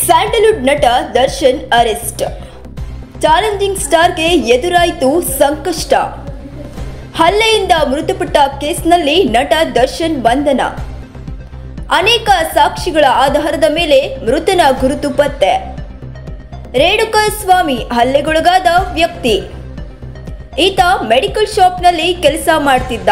Sandalwood ನಟ Darshan arrest. Challenging ಸ್ಟಾರ್ಗೆ ಎದುರಾಯಿತು ಸಂಕಷ್ಟ. ಹಲ್ಲೆಯಿಂದ ಮೃತಪಟ್ಟ ಕೇಸ್ನಲ್ಲಿ ನಟ ದರ್ಶನ್ ಬಂಧನ. ಅನೇಕ ಸಾಕ್ಷಿಗಳ ಆಧಾರದ ಮೇಲೆ ಮೃತನ ಗುರುತು ಪತ್ತೆ. ರೇಣುಕಾಸ್ವಾಮಿ ಹಲ್ಲೆಗೊಳಗಾದ ವ್ಯಕ್ತಿ. ಈತ ಮೆಡಿಕಲ್ ಶಾಪ್ನಲ್ಲಿ ಕೆಲಸ ಮಾಡ್ತಿದ್ದ.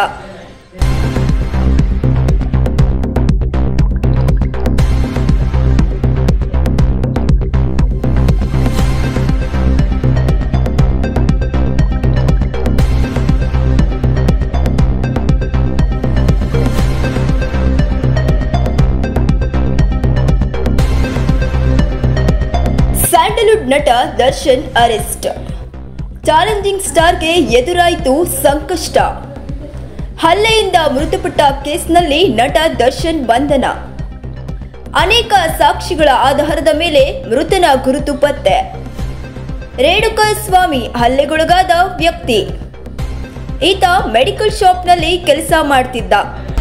ಸ್ಯಾಂಡಲ್ವುಡ್ ನಟ ದರ್ಶನ್ ಅರೆಸ್ಟ್. ಚಾಲೆಂಜಿಂಗ್ ಸ್ಟಾರ್ಗೆ ಎದುರಾಯಿತು ಸಂಕಷ್ಟ. ಹಲ್ಲೆಯಿಂದ ಮೃತಪಟ್ಟ ಕೇಸ್ನಲ್ಲಿ ನಟ ದರ್ಶನ್ ಬಂಧನ. ಅನೇಕ ಸಾಕ್ಷಿಗಳ ಆಧಾರದ ಮೇಲೆ ಮೃತನ ಗುರುತು ಪತ್ತೆ. ರೇಣುಕಾಸ್ವಾಮಿ ಹಲ್ಲೆಗೊಳಗಾದ ವ್ಯಕ್ತಿ. ಈತ ಮೆಡಿಕಲ್ ಶಾಪ್ನಲ್ಲಿ ಕೆಲಸ ಮಾಡ್ತಿದ್ದ.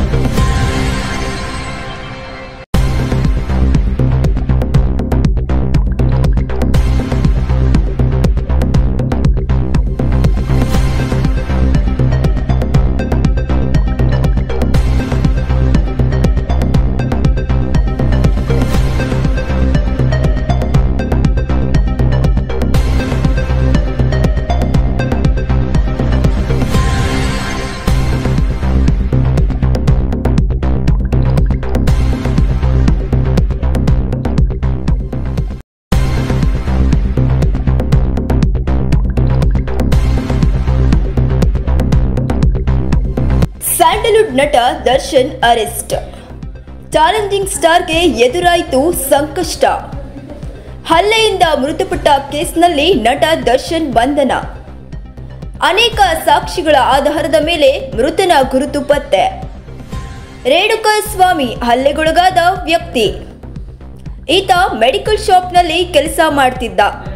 ಸ್ಯಾಂಡಲ್ವುಡ್ ನಟ ದರ್ಶನ್ ಅರೆಸ್ಟ್. ಚಾಲೆಂಜಿಂಗ್ ಸ್ಟಾರ್ಗೆ ಎದುರಾಯಿತು ಸಂಕಷ್ಟ. ಹಲ್ಲೆಯಿಂದ ಮೃತಪಟ್ಟ ಕೇಸ್ನಲ್ಲಿ ನಟ ದರ್ಶನ್ ಬಂಧನ. ಅನೇಕ ಸಾಕ್ಷಿಗಳ ಆಧಾರದ ಮೇಲೆ ಮೃತನ ಗುರುತು ಪತ್ತೆ. ರೇಣುಕಾಸ್ವಾಮಿ ಹಲ್ಲೆಗೊಳಗಾದ ವ್ಯಕ್ತಿ. ಈತ ಮೆಡಿಕಲ್ ಶಾಪ್ನಲ್ಲಿ ಕೆಲಸ ಮಾಡ್ತಿದ್ದ.